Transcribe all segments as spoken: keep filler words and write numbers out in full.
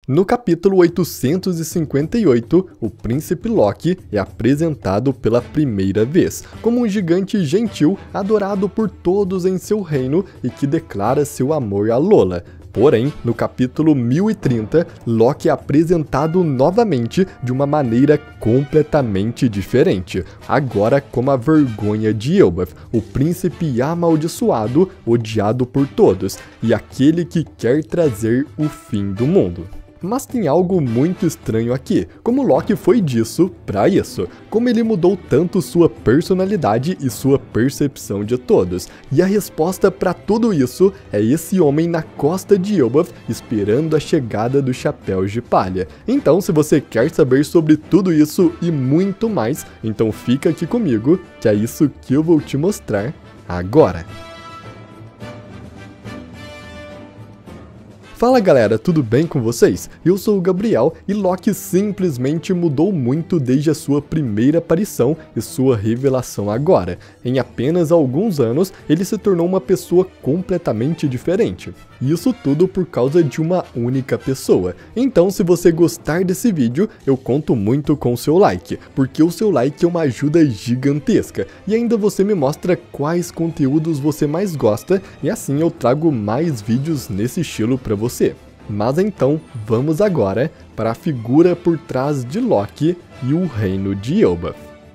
No capítulo oitocentos e cinquenta e oito, o príncipe Loki é apresentado pela primeira vez como um gigante gentil adorado por todos em seu reino e que declara seu amor a Lola. Porém, no capítulo mil e trinta, Loki é apresentado novamente de uma maneira completamente diferente, agora como a vergonha de Eobath, o príncipe amaldiçoado, odiado por todos, e aquele que quer trazer o fim do mundo. Mas tem algo muito estranho aqui, como Loki foi disso pra isso, como ele mudou tanto sua personalidade e sua percepção de todos, e a resposta pra tudo isso é esse homem na costa de Eobath esperando a chegada dos Chapéus de Palha. Então, se você quer saber sobre tudo isso e muito mais, então fica aqui comigo, que é isso que eu vou te mostrar agora. Fala galera, tudo bem com vocês? Eu sou o Gabriel e Loki simplesmente mudou muito desde a sua primeira aparição e sua revelação agora. Em apenas alguns anos, ele se tornou uma pessoa completamente diferente. E isso tudo por causa de uma única pessoa. Então, se você gostar desse vídeo, eu conto muito com o seu like, porque o seu like é uma ajuda gigantesca. E ainda você me mostra quais conteúdos você mais gosta, e assim eu trago mais vídeos nesse estilo pra você. Você. Mas então, vamos agora para a figura por trás de Loki e o reino de Eobath.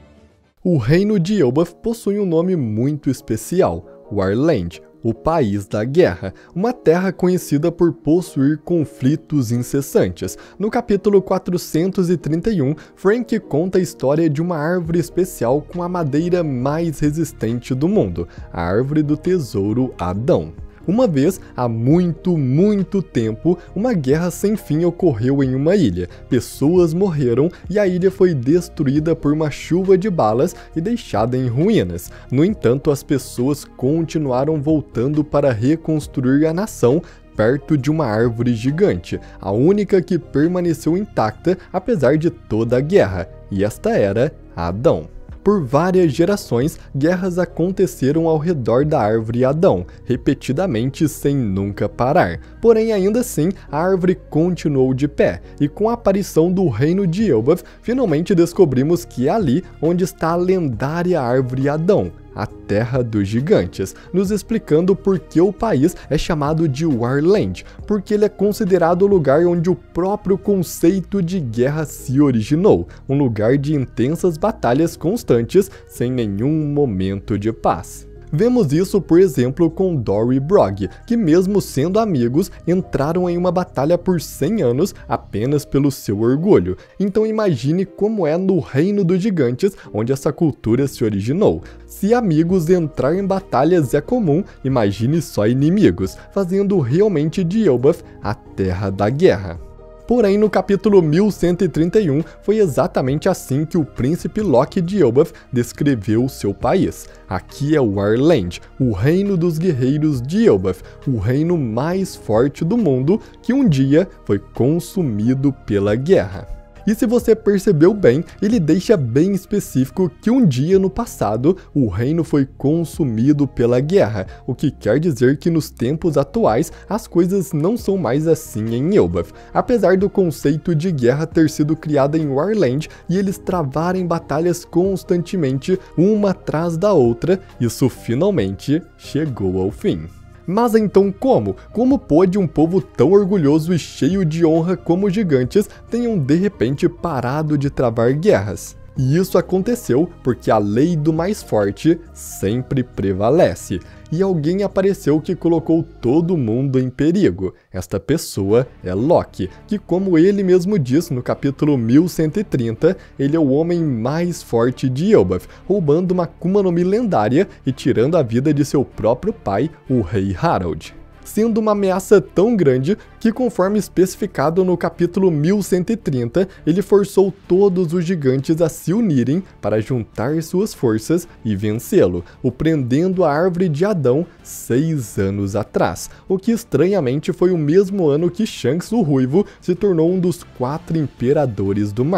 O reino de Eobath possui um nome muito especial, Warland, o País da Guerra, uma terra conhecida por possuir conflitos incessantes. No capítulo quatrocentos e trinta e um, Frank conta a história de uma árvore especial com a madeira mais resistente do mundo, a Árvore do Tesouro Adão. Uma vez, há muito, muito tempo, uma guerra sem fim ocorreu em uma ilha. Pessoas morreram e a ilha foi destruída por uma chuva de balas e deixada em ruínas. No entanto, as pessoas continuaram voltando para reconstruir a nação perto de uma árvore gigante, a única que permaneceu intacta apesar de toda a guerra, e esta era Adão. Por várias gerações, guerras aconteceram ao redor da árvore Adão, repetidamente sem nunca parar. Porém, ainda assim, a árvore continuou de pé, e com a aparição do reino de Eobath, finalmente descobrimos que é ali onde está a lendária árvore Adão, a Terra dos Gigantes, nos explicando por que o país é chamado de Warland, porque ele é considerado o lugar onde o próprio conceito de guerra se originou, um lugar de intensas batalhas constantes, sem nenhum momento de paz. Vemos isso, por exemplo, com Dor e Brog, que mesmo sendo amigos, entraram em uma batalha por cem anos apenas pelo seu orgulho. Então imagine como é no Reino dos Gigantes, onde essa cultura se originou. Se amigos entrar em batalhas é comum, imagine só inimigos, fazendo realmente de Eobath a Terra da Guerra. Porém, no capítulo mil cento e trinta e um, foi exatamente assim que o príncipe Loki de Eobath descreveu seu país. Aqui é o Warland, o reino dos guerreiros de Eobath, o reino mais forte do mundo, que um dia foi consumido pela guerra. E se você percebeu bem, ele deixa bem específico que um dia no passado o reino foi consumido pela guerra, o que quer dizer que nos tempos atuais as coisas não são mais assim em Eobath. Apesar do conceito de guerra ter sido criado em Warland e eles travarem batalhas constantemente uma atrás da outra, isso finalmente chegou ao fim. Mas então como? Como pôde um povo tão orgulhoso e cheio de honra como os gigantes tenham de repente parado de travar guerras? E isso aconteceu porque a lei do mais forte sempre prevalece. E alguém apareceu que colocou todo mundo em perigo. Esta pessoa é Loki, que como ele mesmo diz no capítulo mil cento e trinta, ele é o homem mais forte de Eobath, roubando uma Akuma no Mi lendária e tirando a vida de seu próprio pai, o rei Harald. Sendo uma ameaça tão grande que, conforme especificado no capítulo mil cento e trinta, ele forçou todos os gigantes a se unirem para juntar suas forças e vencê-lo, o prendendo a árvore de Adão seis anos atrás, o que estranhamente foi o mesmo ano que Shanks o Ruivo se tornou um dos quatro imperadores do mar.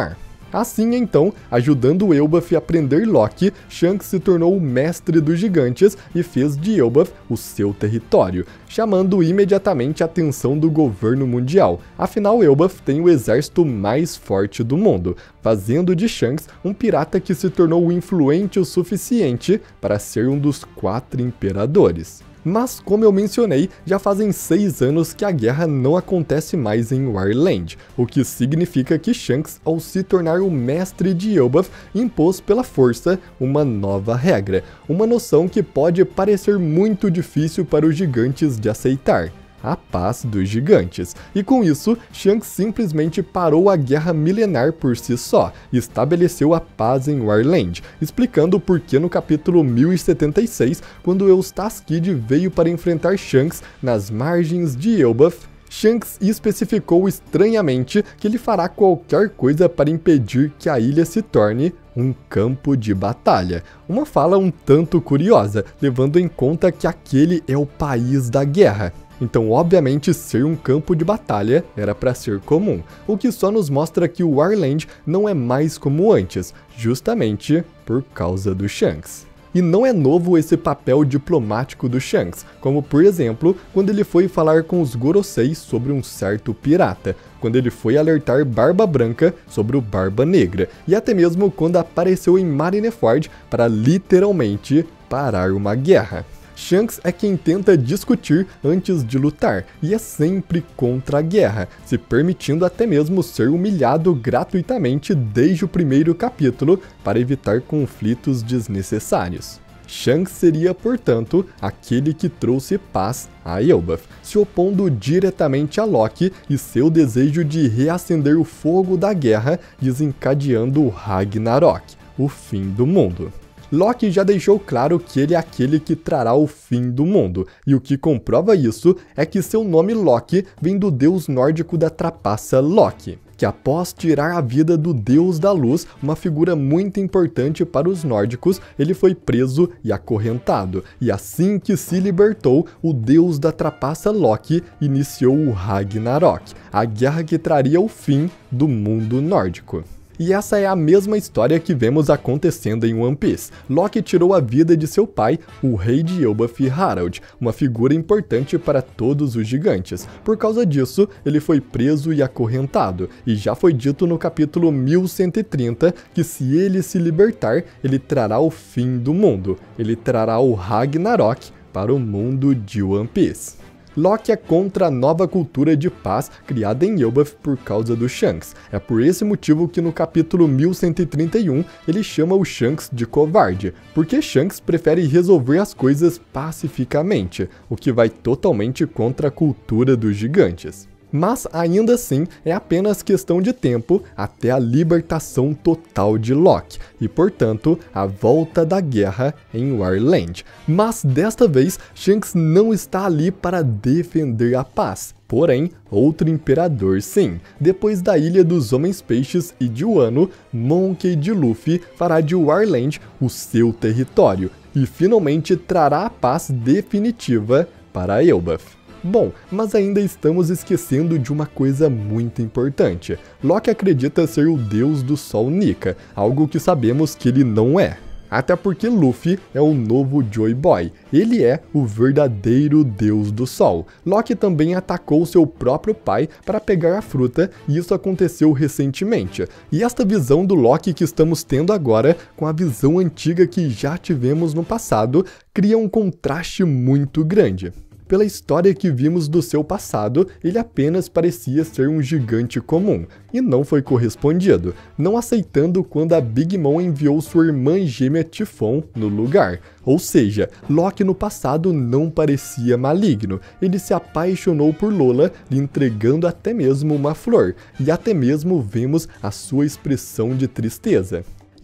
Assim então, ajudando Elbaf a prender Loki, Shanks se tornou o mestre dos gigantes e fez de Elbaf o seu território, chamando imediatamente a atenção do governo mundial. Afinal, Elbaf tem o exército mais forte do mundo, fazendo de Shanks um pirata que se tornou influente o suficiente para ser um dos quatro imperadores. Mas, como eu mencionei, já fazem seis anos que a guerra não acontece mais em Wireland, o que significa que Shanks, ao se tornar o mestre de Elbaf, impôs pela força uma nova regra, uma noção que pode parecer muito difícil para os gigantes de aceitar: a paz dos gigantes. E com isso, Shanks simplesmente parou a guerra milenar por si só e estabeleceu a paz em Wireland, explicando por que no capítulo mil e setenta e seis, quando Eustace Kid veio para enfrentar Shanks nas margens de Elbaf, Shanks especificou estranhamente que ele fará qualquer coisa para impedir que a ilha se torne um campo de batalha. Uma fala um tanto curiosa, levando em conta que aquele é o país da guerra. Então, obviamente, ser um campo de batalha era para ser comum, o que só nos mostra que o Wireland não é mais como antes, justamente por causa do Shanks. E não é novo esse papel diplomático do Shanks, como por exemplo, quando ele foi falar com os Goroseis sobre um certo pirata, quando ele foi alertar Barba Branca sobre o Barba Negra, e até mesmo quando apareceu em Marineford para literalmente parar uma guerra. Shanks é quem tenta discutir antes de lutar, e é sempre contra a guerra, se permitindo até mesmo ser humilhado gratuitamente desde o primeiro capítulo para evitar conflitos desnecessários. Shanks seria, portanto, aquele que trouxe paz a Elbaf, se opondo diretamente a Loki e seu desejo de reacender o fogo da guerra, desencadeando o Ragnarok, o fim do mundo. Loki já deixou claro que ele é aquele que trará o fim do mundo, e o que comprova isso é que seu nome Loki vem do deus nórdico da trapaça Loki, que após tirar a vida do deus da luz, uma figura muito importante para os nórdicos, ele foi preso e acorrentado, e assim que se libertou, o deus da trapaça Loki iniciou o Ragnarok, a guerra que traria o fim do mundo nórdico. E essa é a mesma história que vemos acontecendo em One Piece. Loki tirou a vida de seu pai, o rei de Elbaf Harald, uma figura importante para todos os gigantes. Por causa disso, ele foi preso e acorrentado, e já foi dito no capítulo mil cento e trinta que se ele se libertar, ele trará o fim do mundo. Ele trará o Ragnarok para o mundo de One Piece. Loki é contra a nova cultura de paz criada em Elbaf por causa do Shanks. É por esse motivo que no capítulo mil cento e trinta e um ele chama o Shanks de covarde, porque Shanks prefere resolver as coisas pacificamente, o que vai totalmente contra a cultura dos gigantes. Mas ainda assim é apenas questão de tempo até a libertação total de Loki e, portanto, a volta da guerra em Wireland. Mas desta vez Shanks não está ali para defender a paz. Porém, outro imperador sim. Depois da Ilha dos Homens-Peixes e de Wano, Monkey D. Luffy fará de Wireland o seu território e finalmente trará a paz definitiva para Elbaf. Bom, mas ainda estamos esquecendo de uma coisa muito importante. Loki acredita ser o deus do sol Nika, algo que sabemos que ele não é. Até porque Luffy é o novo Joy Boy, ele é o verdadeiro deus do sol. Loki também atacou seu próprio pai para pegar a fruta, e isso aconteceu recentemente. E esta visão do Loki que estamos tendo agora, com a visão antiga que já tivemos no passado, cria um contraste muito grande. Pela história que vimos do seu passado, ele apenas parecia ser um gigante comum, e não foi correspondido, não aceitando quando a Big Mom enviou sua irmã gêmea Typhon no lugar. Ou seja, Loki no passado não parecia maligno, ele se apaixonou por Lola, lhe entregando até mesmo uma flor, e até mesmo vemos a sua expressão de tristeza.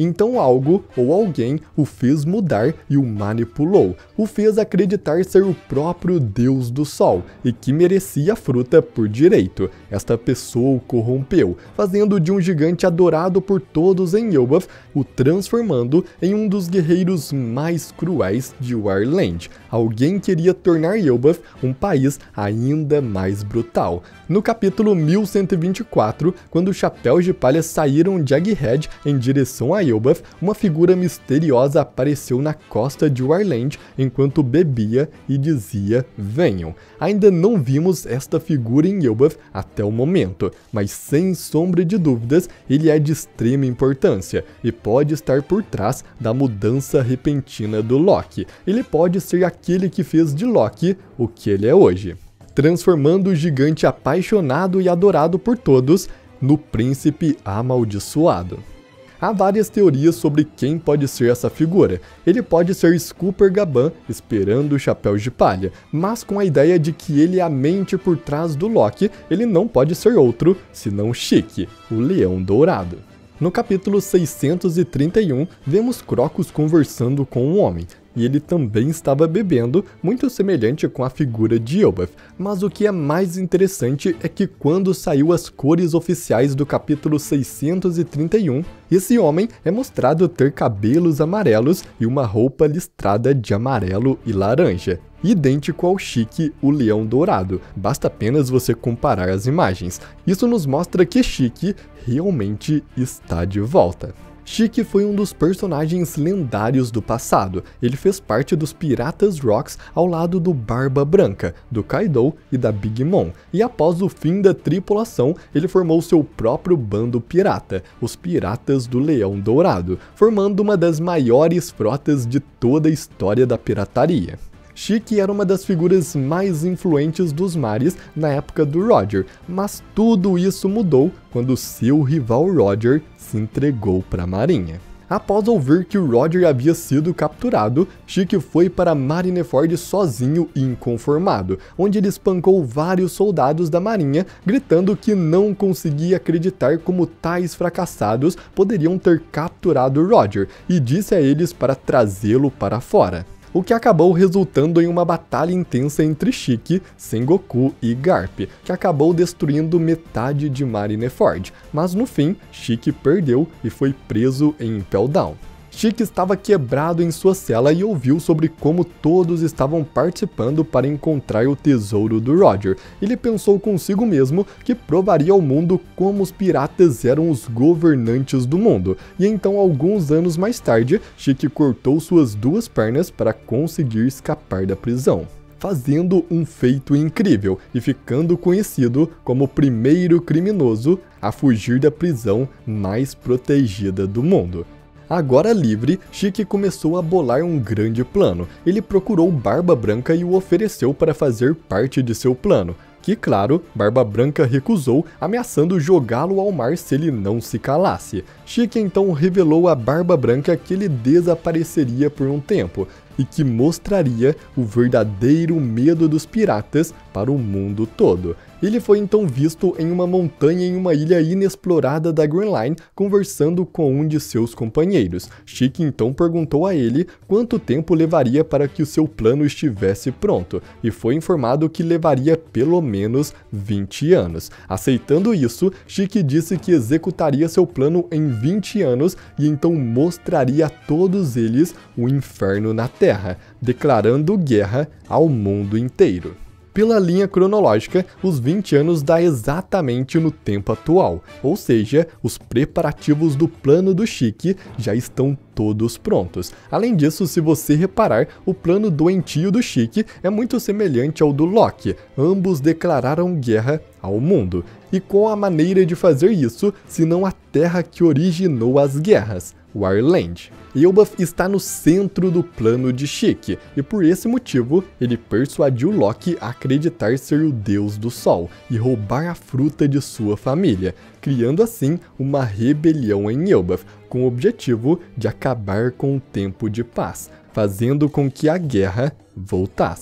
Então algo ou alguém o fez mudar e o manipulou, o fez acreditar ser o próprio Deus do Sol e que merecia a fruta por direito. Esta pessoa o corrompeu, fazendo de um gigante adorado por todos em Elbaf, o transformando em um dos guerreiros mais cruéis de Warland. Alguém queria tornar Elbaf um país ainda mais brutal. No capítulo mil cento e vinte e quatro, quando os Chapéus de Palha saíram de Egghead em direção a Elbaf, uma figura misteriosa apareceu na costa de Warland enquanto bebia e dizia: venham. Ainda não vimos esta figura em Elbaf até o momento, mas sem sombra de dúvidas ele é de extrema importância e pode estar por trás da mudança repentina do Loki. Ele pode ser aquele que fez de Loki o que ele é hoje, transformando o gigante apaixonado e adorado por todos no príncipe amaldiçoado. Há várias teorias sobre quem pode ser essa figura. Ele pode ser Scooper Gaban esperando os Chapéus de Palha, mas com a ideia de que ele é a mente por trás do Loki, ele não pode ser outro senão Shiki, o Leão Dourado. No capítulo seiscentos e trinta e um, vemos Crocus conversando com um homem, e ele também estava bebendo, muito semelhante com a figura de Elbaf. Mas o que é mais interessante é que quando saiu as cores oficiais do capítulo seiscentos e trinta e um, esse homem é mostrado ter cabelos amarelos e uma roupa listrada de amarelo e laranja, idêntico ao Shiki, o Leão Dourado. Basta apenas você comparar as imagens. Isso nos mostra que Shiki realmente está de volta. Shiki foi um dos personagens lendários do passado. Ele fez parte dos Piratas Rocks ao lado do Barba Branca, do Kaido e da Big Mom, e após o fim da tripulação, ele formou seu próprio bando pirata, os Piratas do Leão Dourado, formando uma das maiores frotas de toda a história da pirataria. Shiki era uma das figuras mais influentes dos mares na época do Roger, mas tudo isso mudou quando seu rival Roger se entregou para a marinha. Após ouvir que o Roger havia sido capturado, Shiki foi para Marineford sozinho e inconformado, onde ele espancou vários soldados da marinha, gritando que não conseguia acreditar como tais fracassados poderiam ter capturado Roger, e disse a eles para trazê-lo para fora, o que acabou resultando em uma batalha intensa entre Shiki, Sengoku e Garp, que acabou destruindo metade de Marineford, mas no fim, Shiki perdeu e foi preso em Impel Down. Shiki estava quebrado em sua cela e ouviu sobre como todos estavam participando para encontrar o tesouro do Roger. Ele pensou consigo mesmo que provaria ao mundo como os piratas eram os governantes do mundo, e então alguns anos mais tarde, Shiki cortou suas duas pernas para conseguir escapar da prisão, fazendo um feito incrível e ficando conhecido como o primeiro criminoso a fugir da prisão mais protegida do mundo. Agora livre, Shiki começou a bolar um grande plano. Ele procurou Barba Branca e o ofereceu para fazer parte de seu plano, que claro, Barba Branca recusou, ameaçando jogá-lo ao mar se ele não se calasse. Shiki então revelou a Barba Branca que ele desapareceria por um tempo, e que mostraria o verdadeiro medo dos piratas para o mundo todo. Ele foi então visto em uma montanha em uma ilha inexplorada da Grand Line, conversando com um de seus companheiros. Shiki então perguntou a ele quanto tempo levaria para que o seu plano estivesse pronto, e foi informado que levaria pelo menos vinte anos. Aceitando isso, Shiki disse que executaria seu plano em vinte anos e então mostraria a todos eles o inferno na Terra, declarando guerra ao mundo inteiro. Pela linha cronológica, os vinte anos dá exatamente no tempo atual, ou seja, os preparativos do plano do Shiki já estão todos prontos. Além disso, se você reparar, o plano doentio do Shiki é muito semelhante ao do Loki. Ambos declararam guerra ao mundo. E qual a maneira de fazer isso, senão a terra que originou as guerras, Warland? Elbaf está no centro do plano de Shiki, e por esse motivo, ele persuadiu Loki a acreditar ser o deus do sol e roubar a fruta de sua família, criando assim uma rebelião em Elbaf, com o objetivo de acabar com o tempo de paz, fazendo com que a guerra voltasse.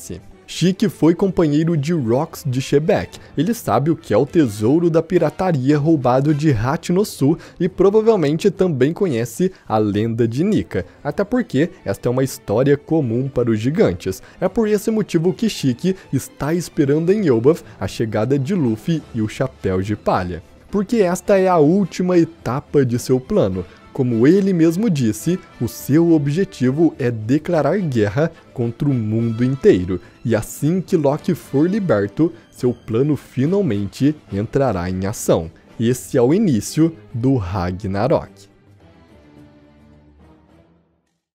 Sheik foi companheiro de Rox de Shebeck. Ele sabe o que é o tesouro da pirataria roubado de Hatch-no-Su e provavelmente também conhece a lenda de Nika, até porque esta é uma história comum para os gigantes. É por esse motivo que Sheik está esperando em Elbaf a chegada de Luffy e o Chapéu de Palha. Porque esta é a última etapa de seu plano. Como ele mesmo disse, o seu objetivo é declarar guerra contra o mundo inteiro, e assim que Loki for liberto, seu plano finalmente entrará em ação. Esse é o início do Ragnarok.